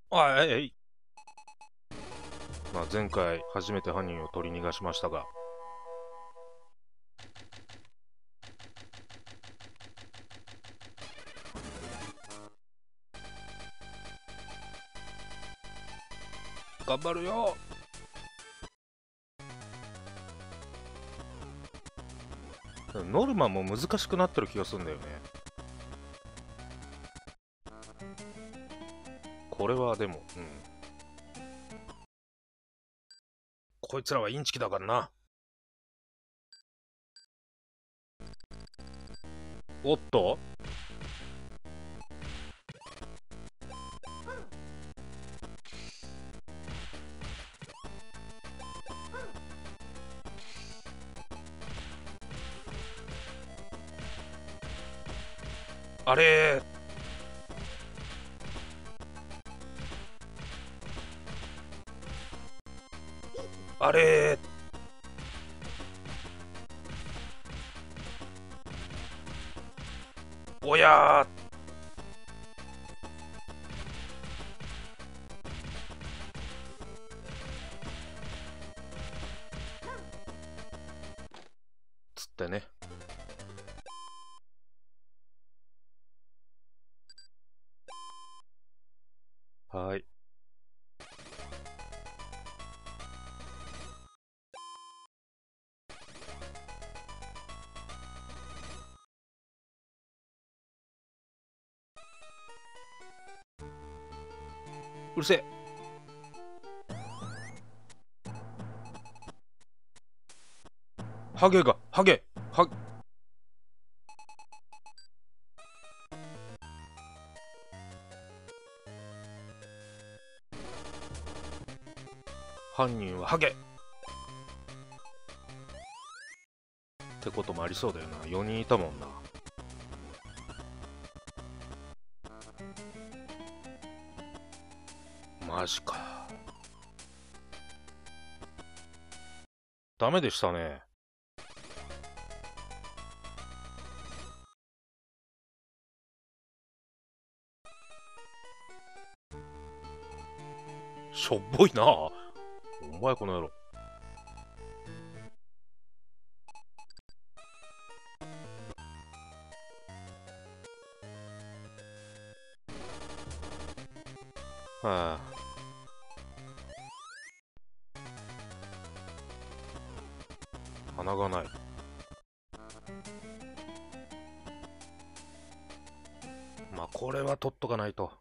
あ、えい。まあ、前回初めて犯人を取り逃がしましたが、頑張るよ。ノルマも難しくなってる気がするんだよね。これはでも、こいつらはインチキだからな。おっと、あれあれおやー、つってね。はい。うるせえ。ハゲが、ハゲ、は、犯人はハゲってこともありそうだよな。4人いたもんな。マジか。ダメでしたね。しょっぼいな。お前この野郎。はあ、鼻がない。まあ、これは取っとかないと。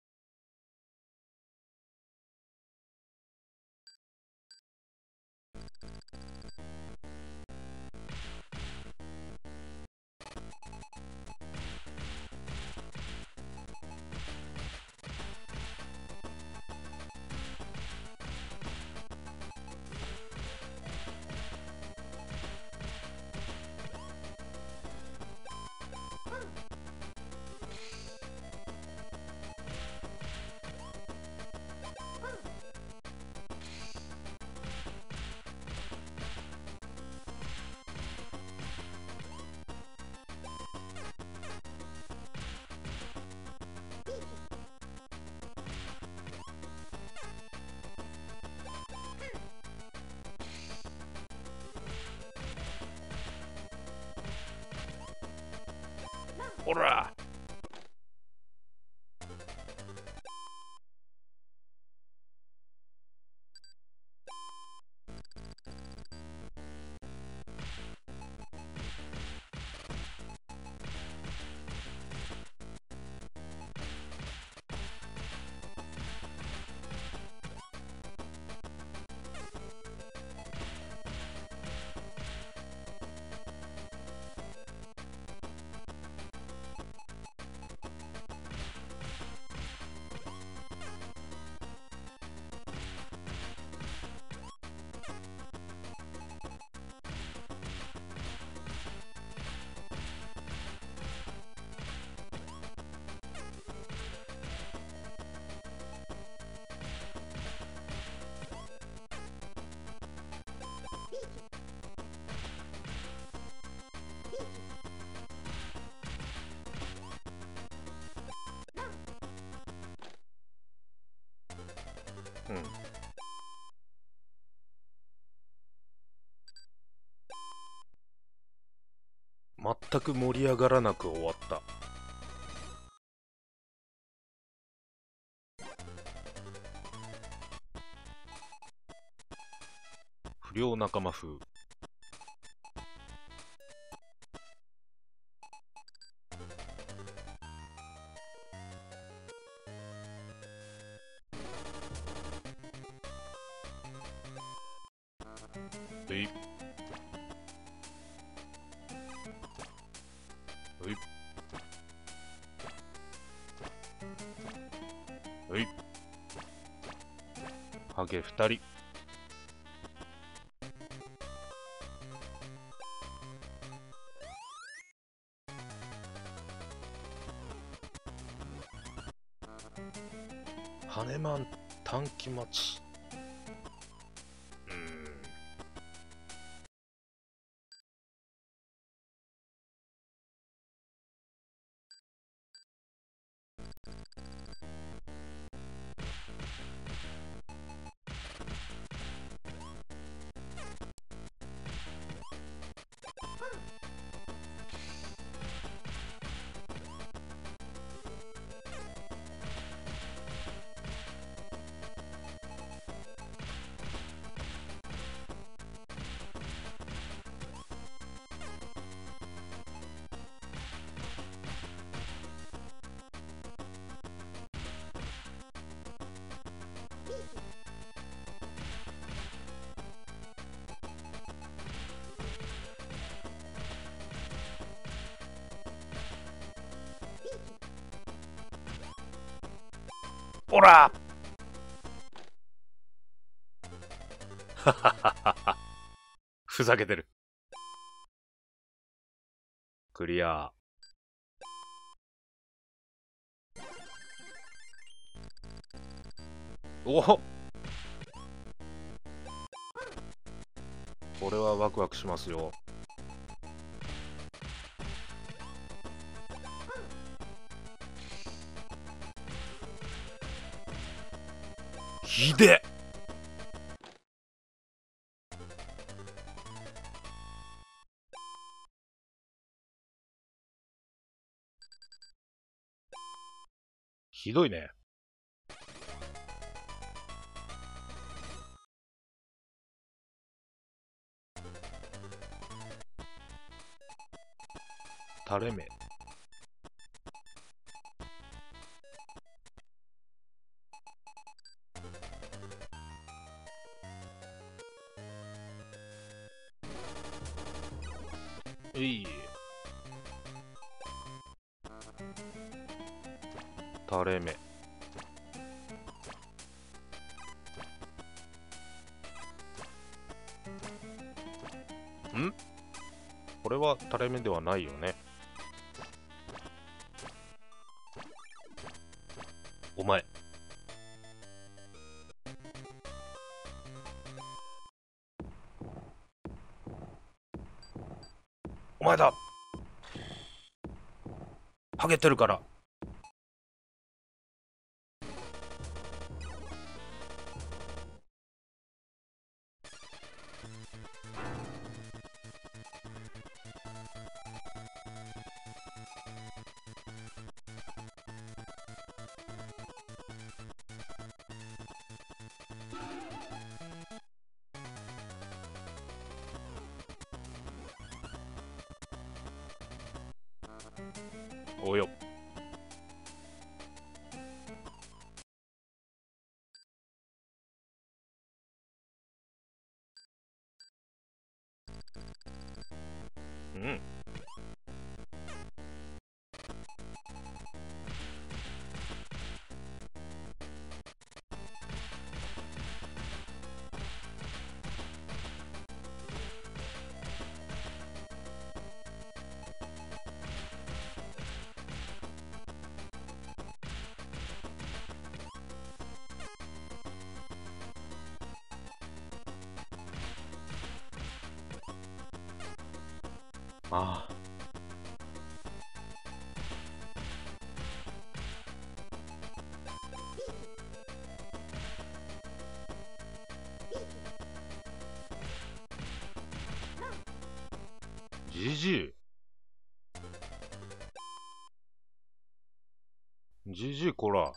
ほら。 うん。全く盛り上がらなく終わった。不良仲間風。えい。えい。えい。ハゲ2人。ハネマン短期待ち。おらふざけてる。クリア。おお、これはワクワクしますよ。ひでっ。ひどいね。垂れ目。いい。垂れ目。ん？これは垂れ目ではないよね。お前。お前だ。ハゲてるから。およ。うん。ああ。 じじい。じじいこら。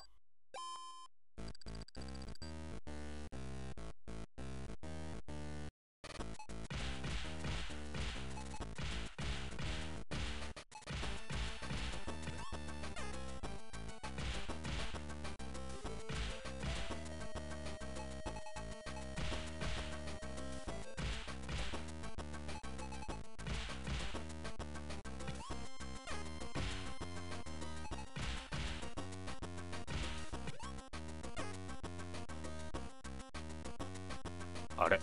あれ。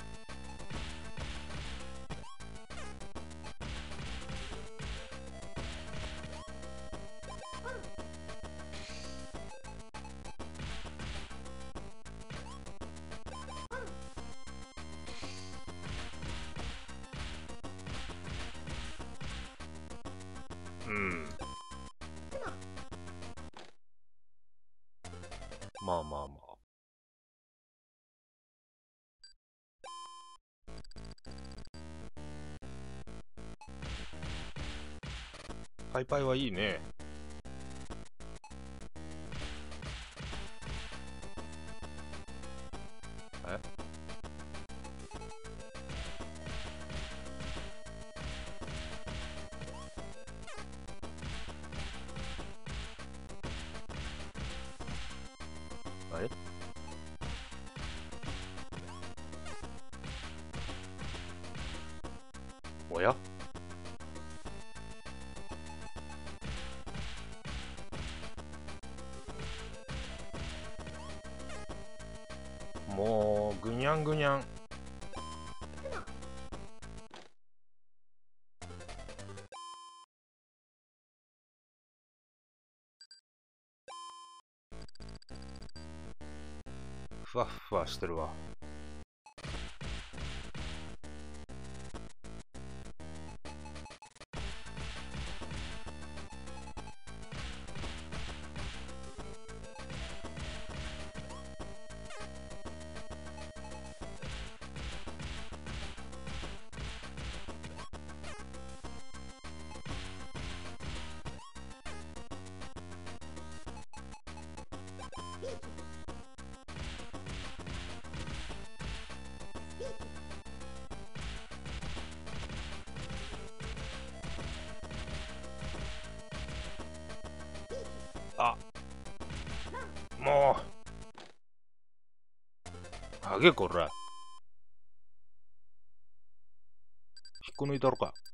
うん。まあまあまあ。パイパイはいいね。えあれ。おや。もう、ぐにゃんぐにゃん。ふわっふわしてるわ。あ、もう、あげこら。引っこ抜いたろか。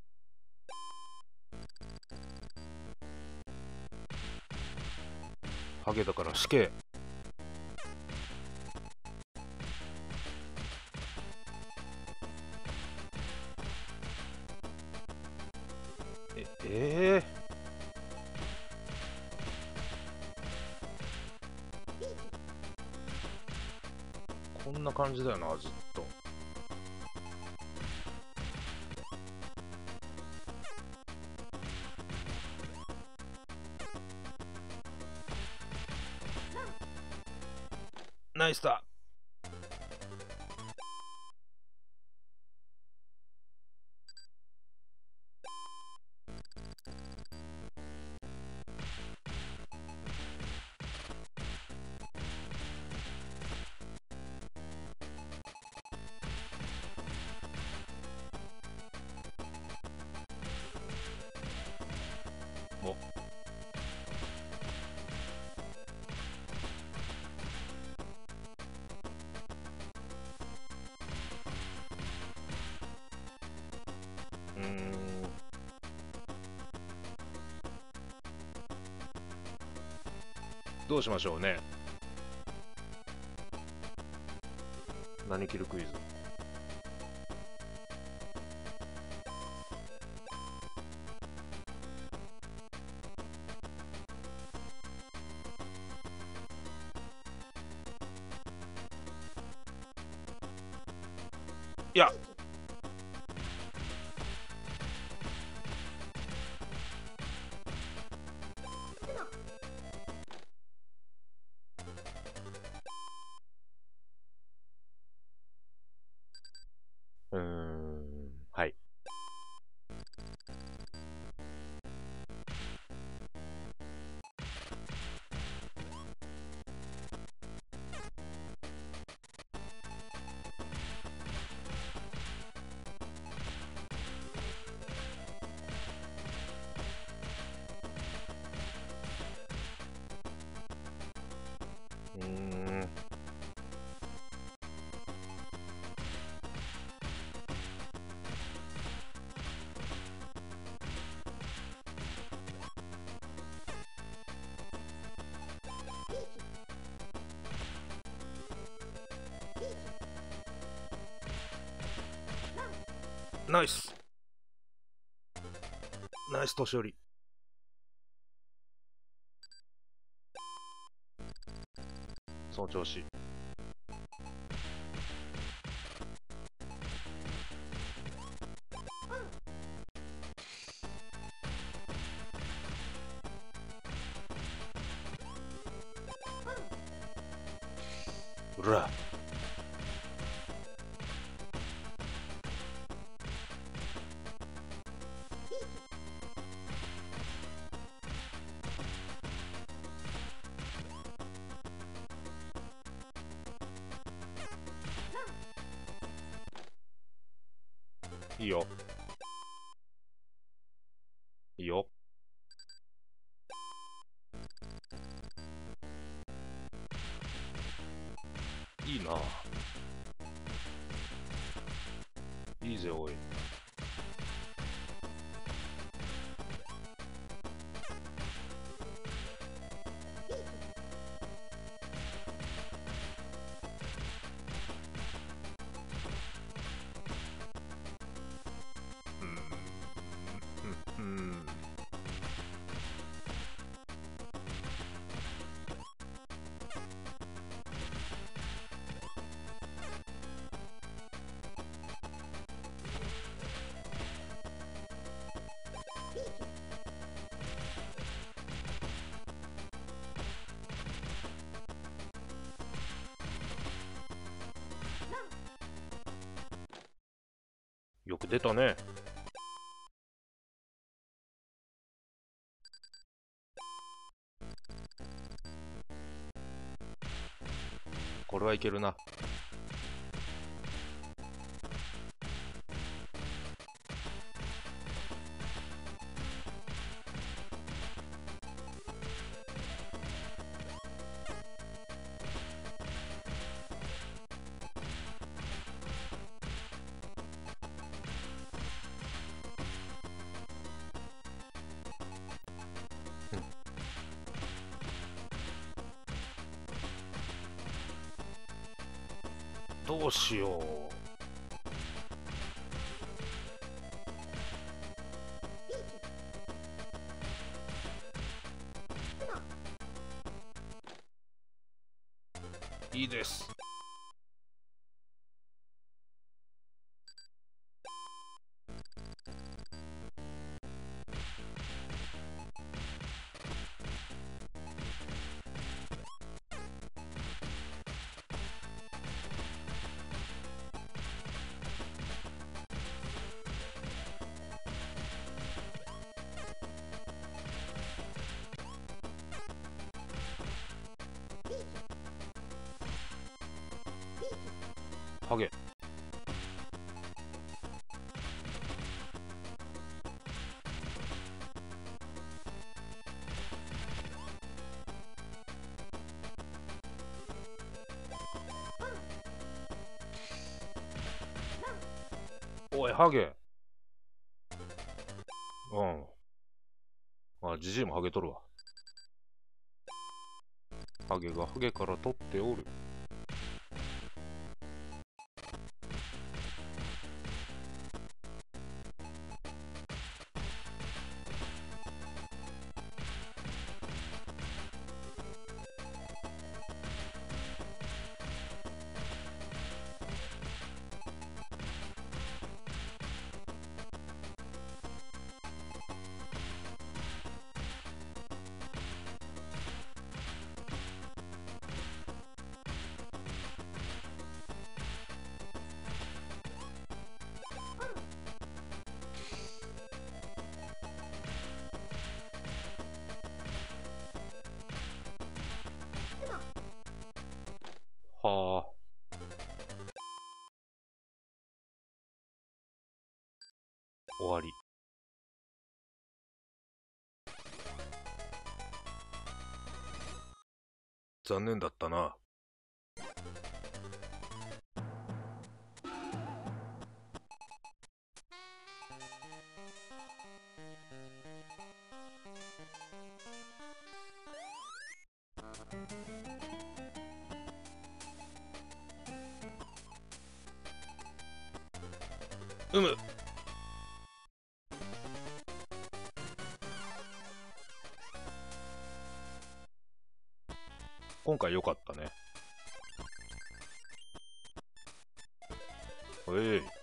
ハゲだから死刑。ええー、こんな感じだよな、ずっと。ナイスだ。お、うーん。どうしましょうね。何キルクイズ。いや、はい。 ナイスナイス年寄り。その調子。うら。いいよ。いいよ。いいな。いいぜ、おい。うん。うん。よく出たね。これはいけるな。どうしよう。いいです。ハゲ。おい、ハゲ。うん。あ、ジジイもハゲとるわ。ハゲがハゲから取っておる。はあ。終わり。残念だったな。うむ。 今回良かったね。おい。